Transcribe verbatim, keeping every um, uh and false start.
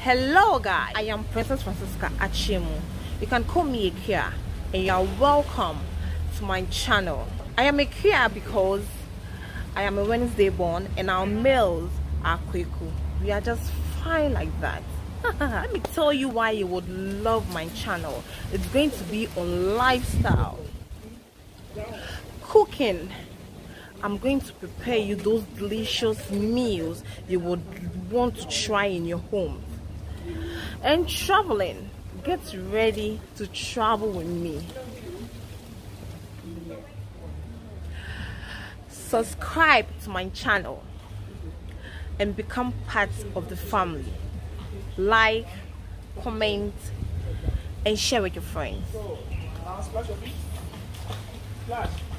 Hello guys, I am Princess Francisca Achiemu. You can call me Akia and you are welcome to my channel. I am Akia because I am a Wednesday born and our males are Kweku. We are just fine like that. Let me tell you why you would love my channel. It's going to be on lifestyle, cooking. I'm going to prepare you those delicious meals you would want to try in your home. And traveling. Get ready to travel with me. Subscribe to my channel and become part of the family. Like, comment, and share with your friends.